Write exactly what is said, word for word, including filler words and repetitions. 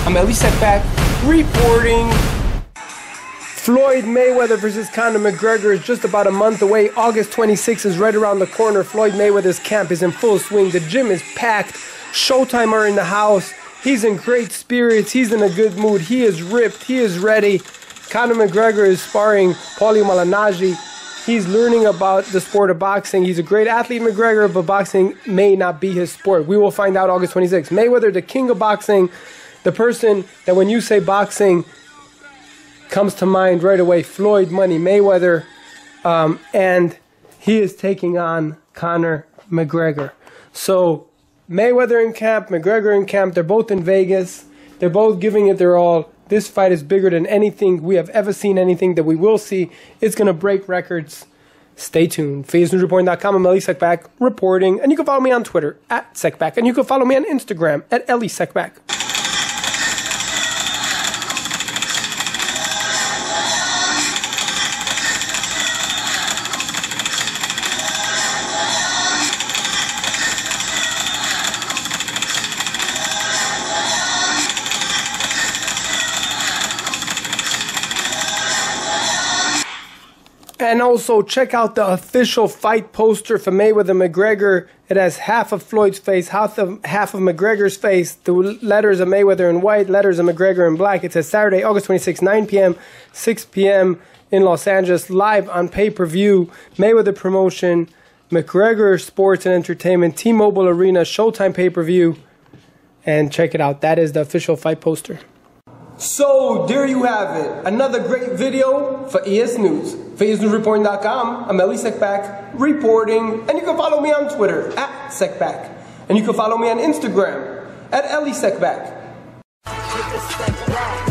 I'm Elie Seckbach reporting. Floyd Mayweather versus Conor McGregor is just about a month away. August twenty-sixth is right around the corner. Floyd Mayweather's camp is in full swing. The gym is packed. Showtime are in the house. He's in great spirits. He's in a good mood. He is ripped. He is ready. Conor McGregor is sparring Paulie Malignaggi. He's learning about the sport of boxing. He's a great athlete, McGregor, but boxing may not be his sport. We will find out August twenty-sixth. Mayweather, the king of boxing, the person that when you say boxing comes to mind right away, Floyd Money Mayweather, um, and he is taking on Conor McGregor. So Mayweather in camp, McGregor in camp, they're both in Vegas. They're both giving it their all. This fight is bigger than anything we have ever seen, anything that we will see. It's going to break records. Stay tuned. Phase News Reporting dot com. I'm Elie Seckbach reporting. And you can follow me on Twitter, at Seckbach. And you can follow me on Instagram, at Elie Seckbach. And also check out the official fight poster for Mayweather McGregor. It has half of Floyd's face, half of, half of McGregor's face. The letters of Mayweather in white, letters of McGregor in black. It says Saturday, August twenty-sixth, nine p m, six p m in Los Angeles, live on pay-per-view. Mayweather Promotion, McGregor Sports and Entertainment, T-Mobile Arena, Showtime pay-per-view. And check it out. That is the official fight poster. So, there you have it. Another great video for E S News. Phase News Reporting dot com. I'm Elie Seckbach reporting. And you can follow me on Twitter, at Seckbach. And you can follow me on Instagram, at Elie Seckbach.